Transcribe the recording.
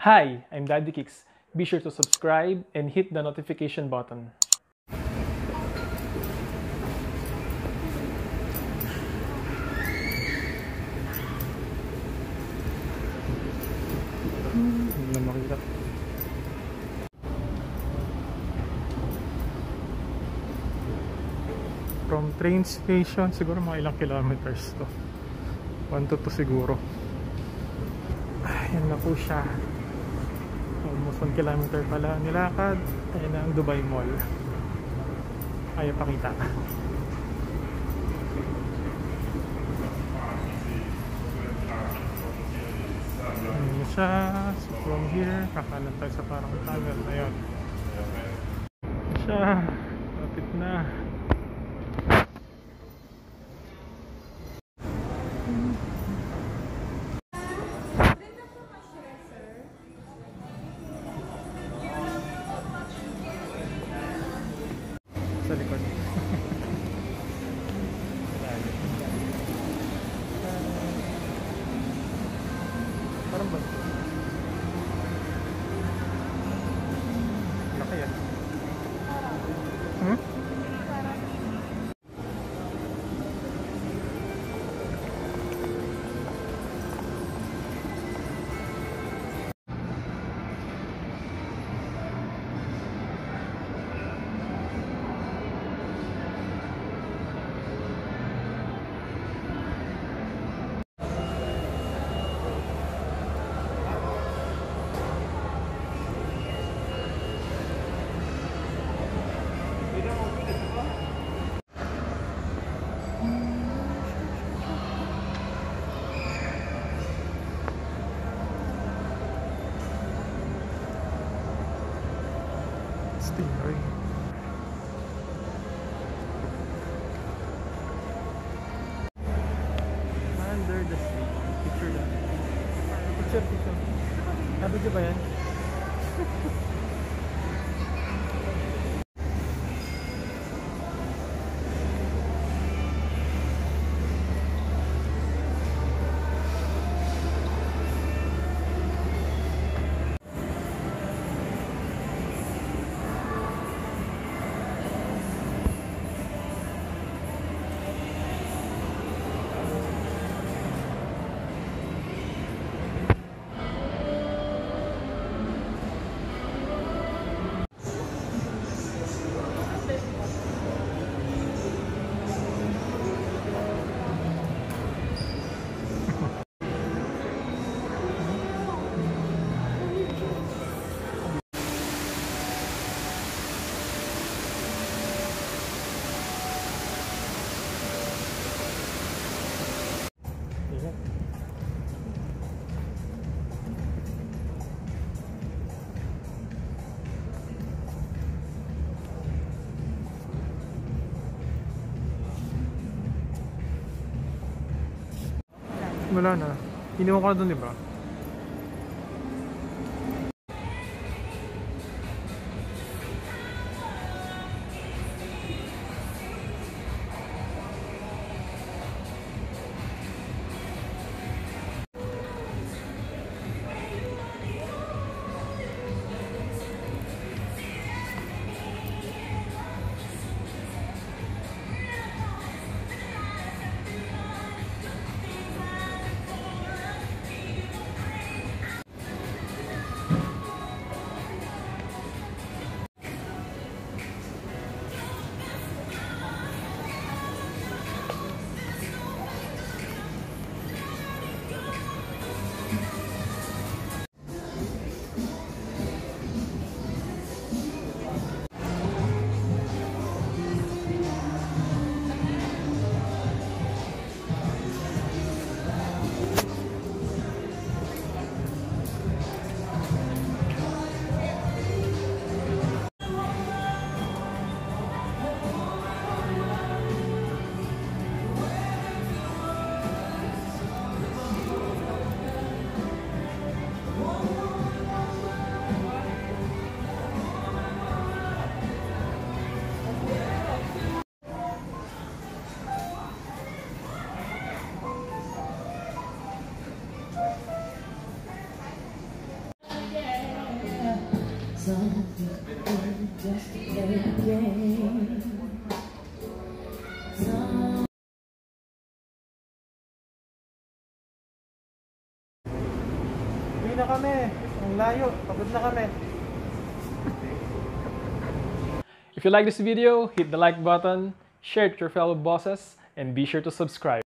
Hi, I'm Daddy Kicks. Be sure to subscribe and hit the notification button. Hindi na makita. From train station, siguro mga ilang kilometers to. 1 to 2 siguro. Ayan na po siya. Almost 1 kilometer pala nilakad. Ayan na ang Dubai Mall. Ayaw pakita. Ayan na siya. So from here, kakanan tayo sa parang tunnel. Ayan. Siya. Lapit na. Sa likod. Parang ba? Laki yan. Hmm? Stingray. Under the sea. Picture lang. Picture. Sabi ko ba yan? Wala na. Iniwan ko na dun, diba? Uwi na kami. Ang layo. Pagod na kami. If you like this video, hit the like button, share it with your fellow bosses, and be sure to subscribe.